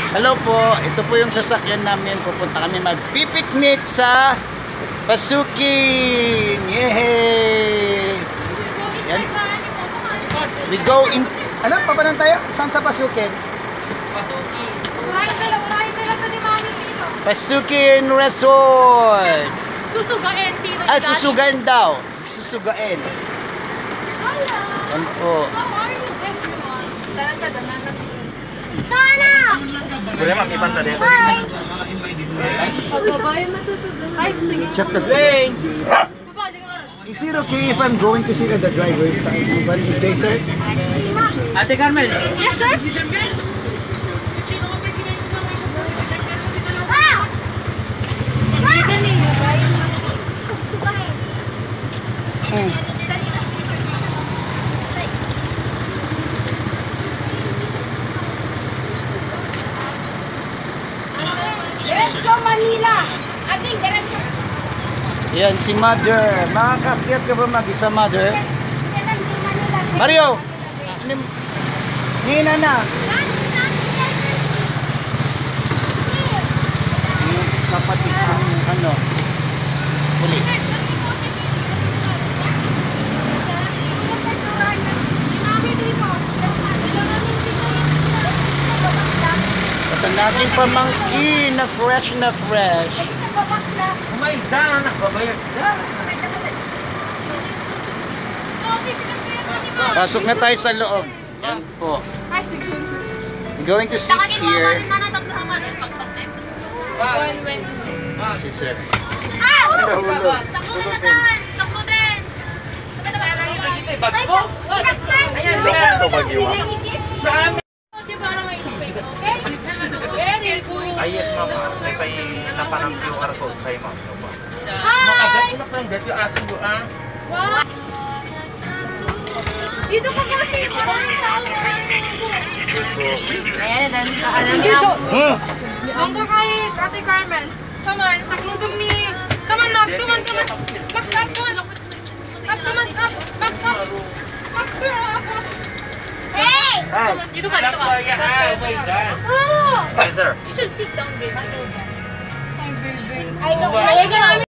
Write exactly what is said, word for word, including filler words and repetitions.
Hello po, ito po yung sasakyan namin. Pupunta kami mag-picnic sa Pasukin. Yehey! Yan. We go in... Ano? Papanan tayo? Saan sa Pasukin? Pasukin. Pasukin Resort. Susugain dito. Ay, susugain daw. Susugain. Yan po. How are you everyone? Nana! Boleh makipanta dito. Hi! Pagbabayan matutugan. Ay, sige. Check the Rain! Is it okay if I'm going to sit at the driver's side? But if they say... Ate Carmel. Yes, sir? Ah! Hindi kanina. Hmm. Diretso Manila. Ating diretso. Yan, si Mother. Makakakyat ka ba mag-isa, Mother? Mario! Hina na. Yung kapatid ang ano, pulis. Ito nating pamangkin na fresh na fresh. Umay da, nakabayad da. Pasok na tayo sa loob. Yan po. Going to sit here. Si Sir. Nahulog. Ito bagyo. Sa amin. Ay, yes, mama. May kay napanang Q R code sa'yo, ma'am. hi! Makagat ko na dito aso ko, ah. Wow! Dito ka kasi, maraming tao na. Ayan, dan kaalam niya. Doon ka kay Ate Carmel. Come on, sa kludong ni... Come on, Max, come on, come on. Max, up, come on. Up, come on, up. Max, up. Max, come on, up. Hey! Hi. Dito ka, dito ka. Kaya, ah, oh my God. Oh! Yes, sir. You should sit down, baby. Ay, baby. I don't like it.